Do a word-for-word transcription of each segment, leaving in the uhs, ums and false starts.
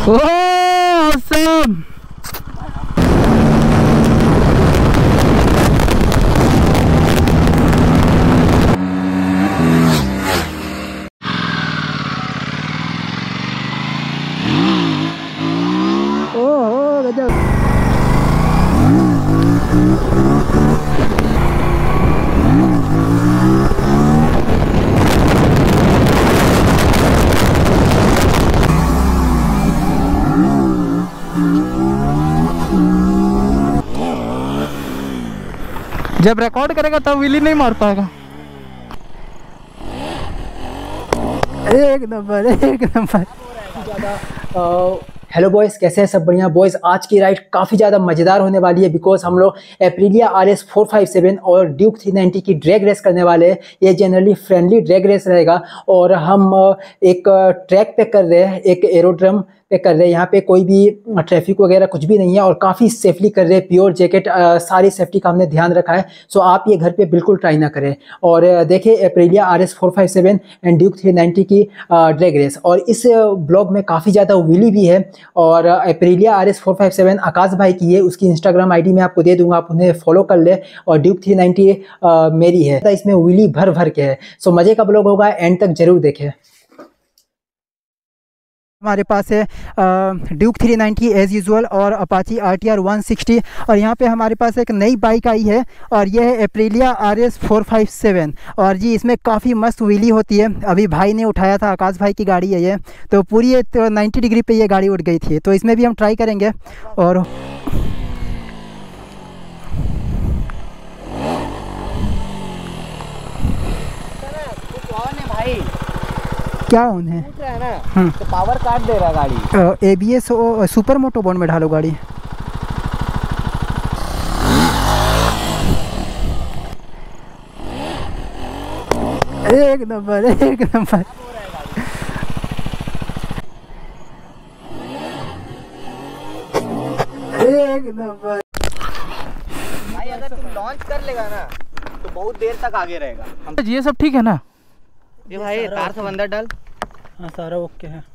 ओह awesome! जब record करेगा तब विली नहीं मार पाएगा। एक नंबर एक नंबर। हेलो बॉयज़, कैसे हैं सब? बढ़िया बॉयज़। आज की राइड काफ़ी ज़्यादा मज़ेदार होने वाली है बिकॉज हम लोग Aprilia R S four five seven और ड्यूक थ्री नाइंटी की ड्रैग रेस करने वाले हैं। ये जनरली फ्रेंडली ड्रैग रेस रहेगा और हम एक ट्रैक पे कर रहे हैं, एक एरोड्रम पे कर रहे हैं। यहाँ पे कोई भी ट्रैफिक वगैरह कुछ भी नहीं है और काफ़ी सेफली कर रहे हैं। प्योर जैकेट, सारी सेफ्टी का हमने ध्यान रखा है। सो आप ये घर पे बिल्कुल ट्राई ना करें। और देखिए Aprilia R S four five seven and Duke three ninety की ड्रैग रेस। और इस ब्लॉग में काफ़ी ज़्यादा व्हीली भी है। और Aprilia R S four five seven Akash भाई की है, उसकी इंस्टाग्राम आईडी मैं आपको दे दूंगा, आप उन्हें फॉलो कर ले। और ड्यूक थ्री नाइंटी मेरी है, तो इसमें व्हीली भर भर के है। सो मज़े का ब्लॉग होगा, एंड तक जरूर देखें। हमारे पास है Duke three ninety as usual और Apache R T R one sixty. और यहाँ पे हमारे पास एक नई बाइक आई है और यह है Aprilia R S four five seven. और जी इसमें काफ़ी मस्त व्हीली होती है। अभी भाई ने उठाया था, आकाश भाई की गाड़ी है ये, तो पूरी तो नाइन्टी डिग्री पे ये गाड़ी उठ गई थी। तो इसमें भी हम ट्राई करेंगे। और भाई क्या ऑन है? हम्म तो पावर काट दे रहा है गाड़ी। A B S super moto बॉन्ड में ढालो गाड़ी। एक नंबर एक नंबर। एक नंबर भाई, अगर तुम लॉन्च कर लेगा ना तो बहुत देर तक आगे रहेगा। ये सब ठीक है ना? ये भाई तार सब अंदर डाल। हाँ सारा ओके है।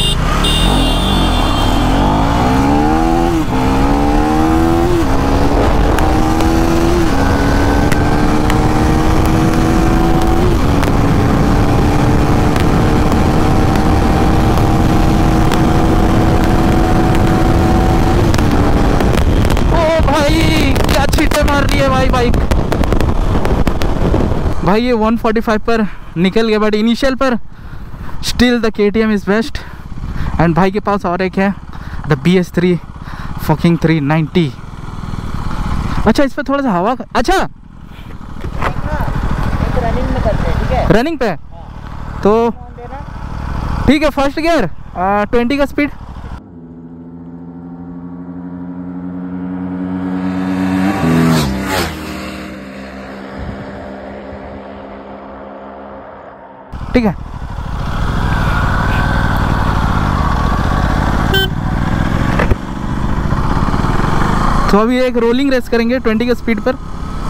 ओ भाई क्या छींटे मार रही है भाई बाइक। भाई ये वन फोर्टी फाइव पर निकल गया, बट इनिशियल पर still the K T M is best. And भाई के पास और एक है the B S three fucking three ninety. अच्छा इस पर थोड़ा सा हवा, अच्छा रनिंग में करते हैं, ठीक है? रनिंग पे तो ठीक है। फर्स्ट गियर ट्वेंटी का स्पीड। ठीक है। तो अभी एक रोलिंग रेस करेंगे ट्वेंटी के स्पीड पर।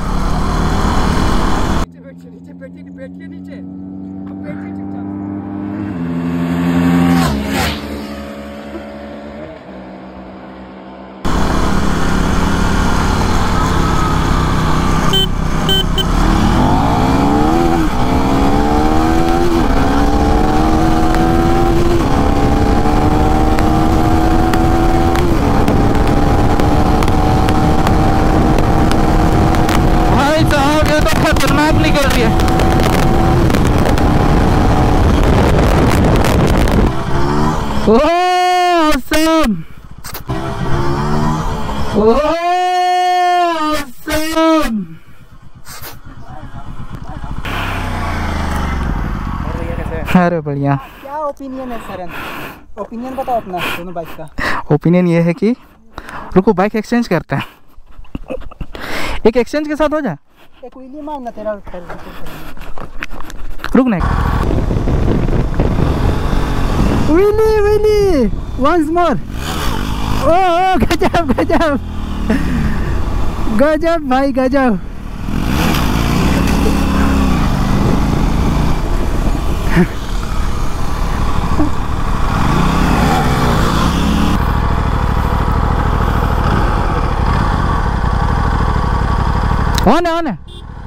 Awesome! Awesome! अरे बढ़िया। क्या ओपिनियन है सरन? ओपिनियन बताओ अपना दोनों बाइक का। ओपिनियन ये है कि रुको बाइक एक्सचेंज करते हैं। एक एक्सचेंज के साथ हो जाए। एक व्हीली मारना तेरा। रुक ना। Wheelie wheelie once more. ओ ओ गजब गजब गजब भाई गजब। ऑन है ऑन है।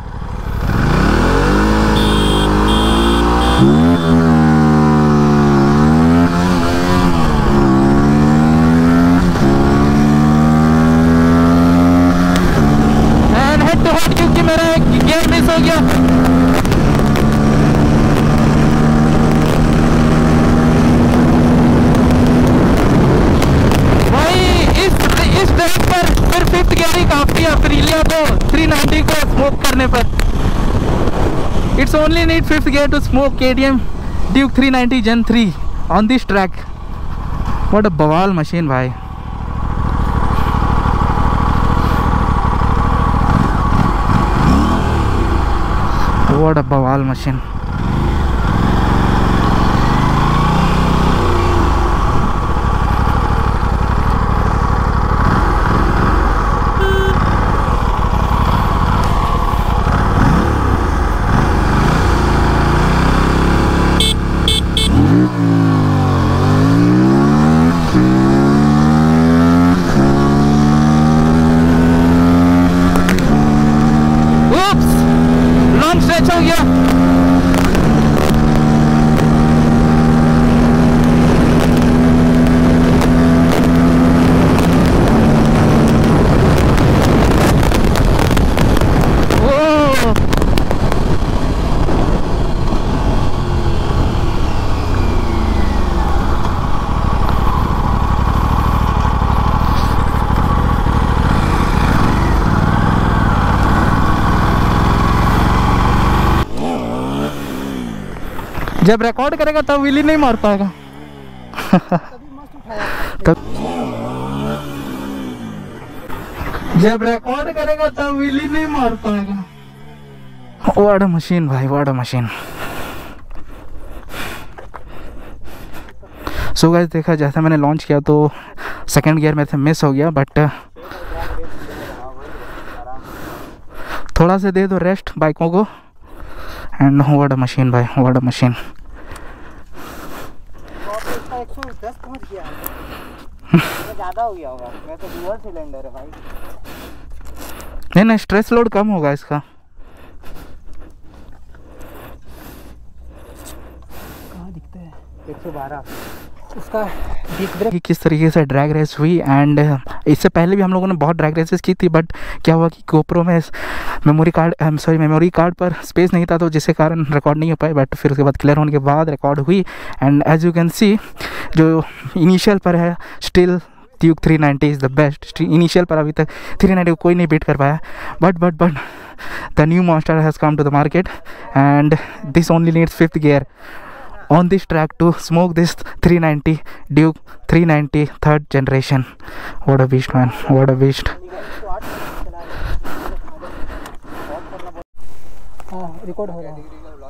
एंड हेड टू हेड क्योंकि मेरा एक गियर मिस हो गया। फिर फिफ्थ गियर ही काफी है अप्रीलिया को थ्री नाइंटी को स्मोक करने पर। It's only need fifth gear to smoke K T M Duke three ninety Gen three on this track. What a बवाल मशीन भाई। व्हाट अ बवाल मशीन। हो गया। जब रिकॉर्ड करेगा तब व्हीली नहीं मार पाएगा। तब जब रिकॉर्ड करेगा तब व्हीली नहीं मार पाएगा। व्हाट अ मशीन भाई, what a machine. So guys देखा जैसा मैंने लॉन्च किया तो सेकंड गियर में से मिस हो गया, बट थोड़ा सा दे दो रेस्ट बाइकों को। एंड व्हाट अ मशीन भाई, व्हाट अ मशीन। एक सौ दस पहुंच गया है। ज़्यादा हो गया होगा, मैं तो डुअल सिलेंडर है भाई। नहीं नहीं स्ट्रेस लोड कम होगा इसका। कहाँ दिखता है? एक सौ बारह इसका किस तरीके से ड्रैग रेस हुई। एंड इससे पहले भी हम लोगों ने बहुत ड्रैग रेसेस की थी, बट क्या हुआ कि गोप्रो में memory card sorry memory card पर स्पेस नहीं था, तो जिसके कारण रिकॉर्ड नहीं हो पाए। बट फिर उसके बाद क्लियर होने के बाद रिकॉर्ड हुई। And as you can see जो इनिशियल पर है still Duke three ninety is the best. Initial पर अभी तक थ्री नाइंटी को कोई नहीं बीट कर पाया। But but but the new monster has come to the market and this only needs fifth gear on this track to smoke this three ninety Duke three ninety third generation. What a beast man, what a beast. हाँ record हो गया।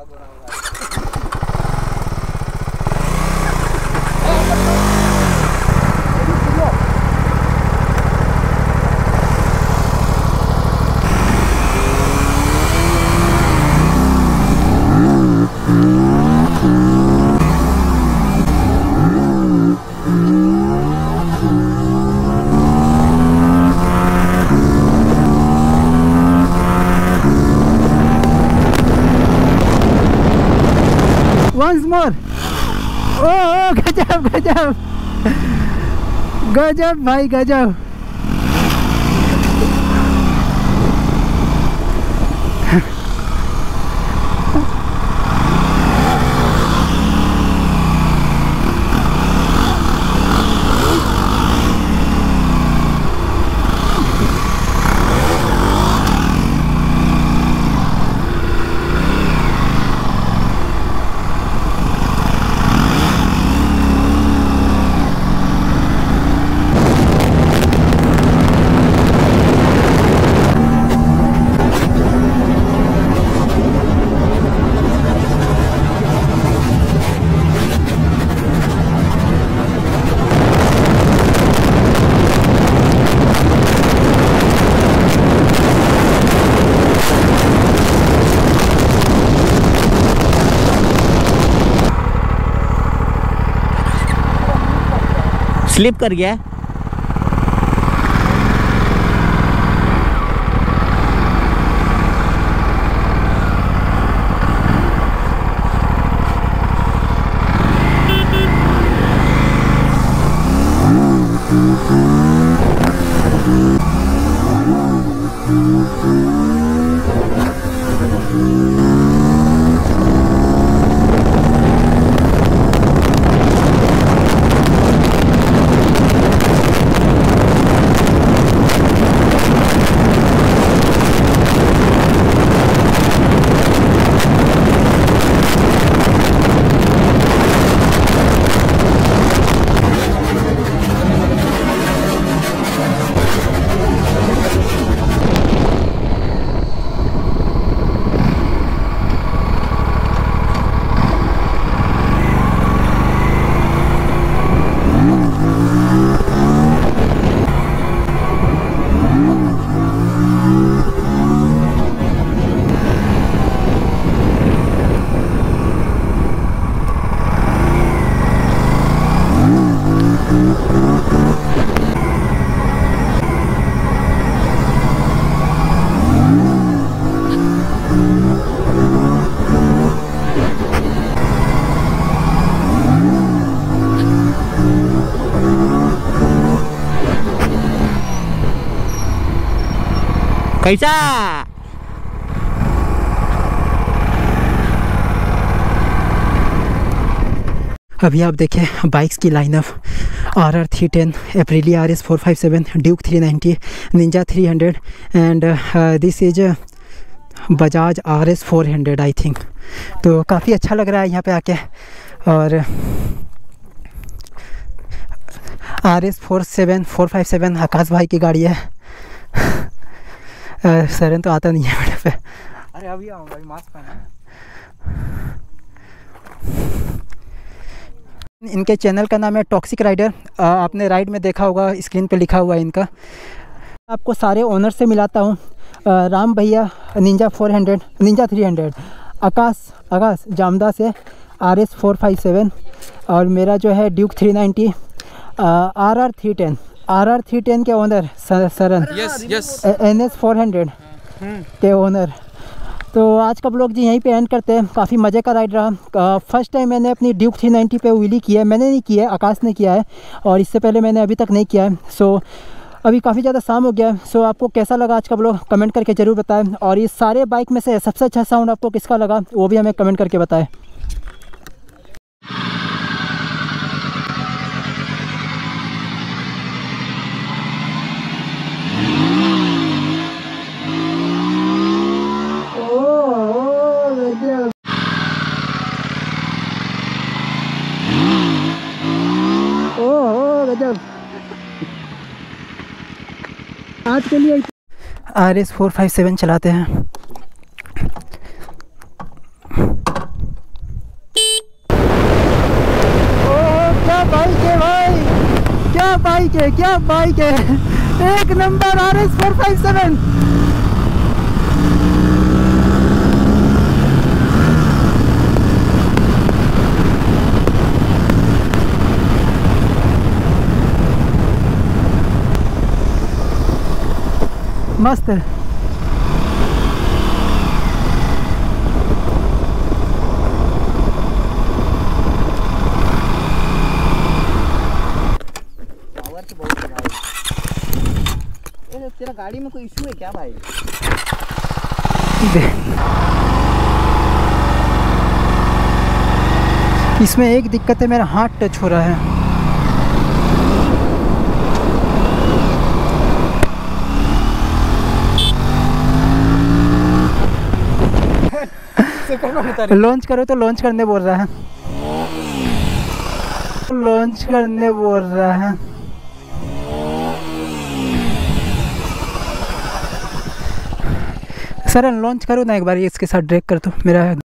Once more. Oh, गजब गजब गजब भाई गजब। Slip कर गया। कैसा? अभी आप देखें बाइक्स की lineup R R three ten, Aprilia R S four five seven, Duke three ninety, Ninja three hundred and this is Bajaj R S four hundred I think. तो काफ़ी अच्छा लग रहा है यहाँ पे आके। और R S four seven four five seven Akash भाई की गाड़ी है। सरन तो आता नहीं है मेरे पे। अरे अभी आऊँगा, अभी मास्क पहना। इनके चैनल का नाम है टॉक्सिक राइडर। आपने राइड में देखा होगा, स्क्रीन पे लिखा हुआ है इनका। आपको सारे ओनर से मिलाता हूँ। राम भैया Ninja four hundred, Ninja three hundred, Akash Akash जामदा से R S four five seven, और मेरा जो है Duke three ninety, R R three ten, R R three ten के owner Saran, yes yes, N S four hundred के ओनर। तो आज का ब्लॉग जी यहीं पे एंड करते हैं। काफ़ी मज़े का राइड रहा। फर्स्ट टाइम मैंने अपनी ड्यूक थ्री नाइन्टी पे व्हीली किया है। मैंने नहीं किया है, आकाश ने किया है, और इससे पहले मैंने अभी तक नहीं किया है। सो अभी काफ़ी ज़्यादा शाम हो गया है। सो आपको कैसा लगा आज का ब्लॉग कमेंट करके ज़रूर बताएं, और ये सारे बाइक में से सबसे अच्छा साउंड आपको किसका लगा वो भी हमें कमेंट करके बताएं। आज के लिए R S four five seven चलाते हैं। ओ क्या बाइक है भाई, क्या बाइक है, क्या बाइक है। एक number R S four five seven. मस्त है। पावर तो बहुत है भाई। ये तेरा गाड़ी में कोई इशू है क्या भाई? इसमें एक दिक्कत है, मेरा हाथ टच हो रहा है। लॉन्च करो तो लॉन्च करने बोल रहा है, लॉन्च करने बोल रहा है। सर लॉन्च करो ना एक बार, इसके साथ ड्रैग कर दो मेरा।